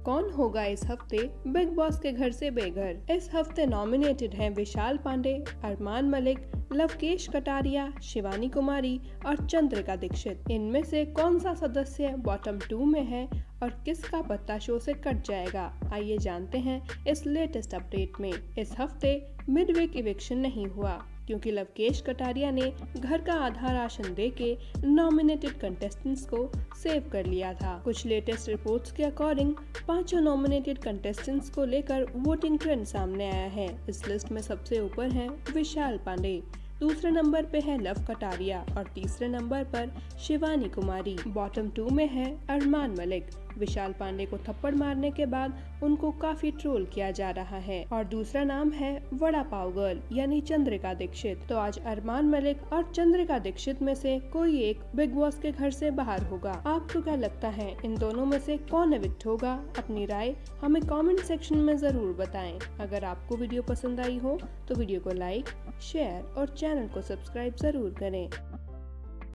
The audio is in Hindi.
कौन होगा इस हफ्ते बिग बॉस के घर से बेघर। इस हफ्ते नॉमिनेटेड हैं विशाल पांडे, अरमान मलिक, लवकेश कटारिया, शिवानी कुमारी और चंद्रिका दीक्षित। इनमें से कौन सा सदस्य बॉटम 2 में है और किसका पत्ता शो से कट जाएगा, आइए जानते हैं इस लेटेस्ट अपडेट में। इस हफ्ते मिडवीक इविक्शन नहीं हुआ क्योंकि लवकेश कटारिया ने घर का आधा राशन देके नॉमिनेटेड कंटेस्टेंट्स को सेव कर लिया था। कुछ लेटेस्ट रिपोर्ट्स के अकॉर्डिंग 5 नॉमिनेटेड कंटेस्टेंट्स को लेकर वोटिंग ट्रेंड सामने आया है। इस लिस्ट में सबसे ऊपर हैं विशाल पांडे, दूसरे नंबर पे है लव कटारिया और तीसरे नंबर पर शिवानी कुमारी। बॉटम 2 में है अरमान मलिक। विशाल पांडे को थप्पड़ मारने के बाद उनको काफी ट्रोल किया जा रहा है। और दूसरा नाम है वड़ा पाव गर्ल यानी चंद्रिका दीक्षित। तो आज अरमान मलिक और चंद्रिका दीक्षित में से कोई एक बिग बॉस के घर से बाहर होगा। आपको क्या लगता है इन दोनों में से कौन एविक्ट होगा? अपनी राय हमें कमेंट सेक्शन में जरूर बताएं। अगर आपको वीडियो पसंद आई हो तो वीडियो को लाइक, शेयर और चैनल को सब्सक्राइब जरूर करें।